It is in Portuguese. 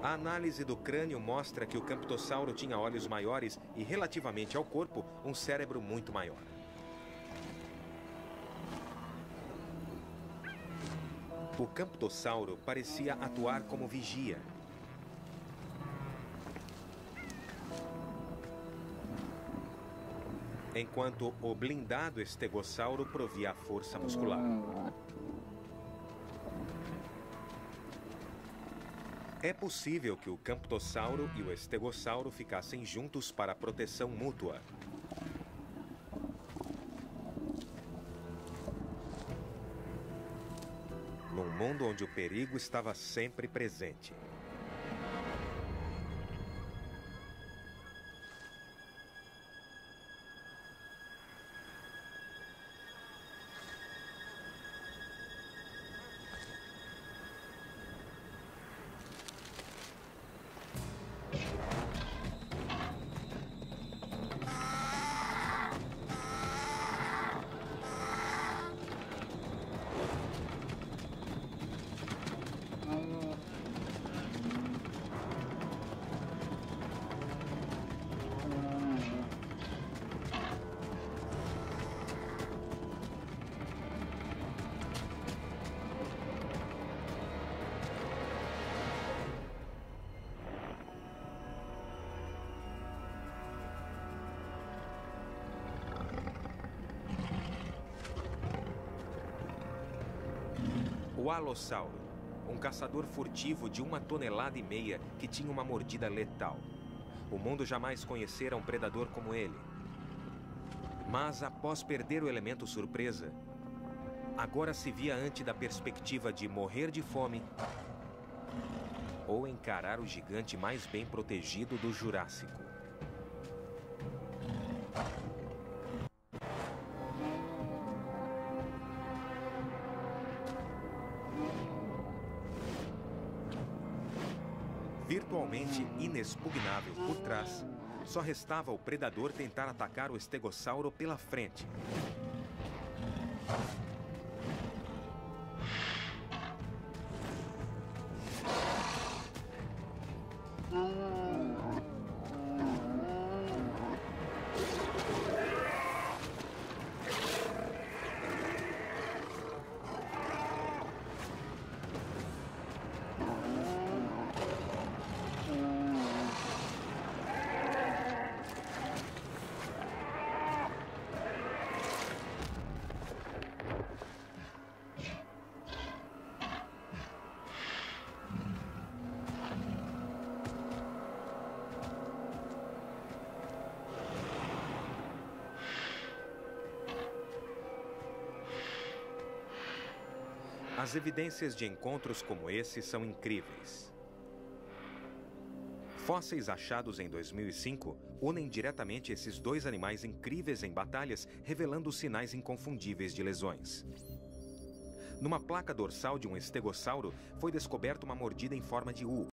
A análise do crânio mostra que o camptossauro tinha olhos maiores e, relativamente ao corpo, um cérebro muito maior. O camptossauro parecia atuar como vigia. Enquanto o blindado estegossauro provia a força muscular. É possível que o camptossauro e o estegossauro ficassem juntos para proteção mútua. Num mundo onde o perigo estava sempre presente. O alossauro, um caçador furtivo de 1,5 toneladas que tinha uma mordida letal. O mundo jamais conhecera um predador como ele. Mas após perder o elemento surpresa, agora se via ante da perspectiva de morrer de fome ou encarar o gigante mais bem protegido do Jurássico. Virtualmente inexpugnável por trás, só restava ao predador tentar atacar o estegossauro pela frente. As evidências de encontros como esse são incríveis. Fósseis achados em 2005 unem diretamente esses dois animais incríveis em batalhas, revelando sinais inconfundíveis de lesões. Numa placa dorsal de um estegossauro, foi descoberta uma mordida em forma de U.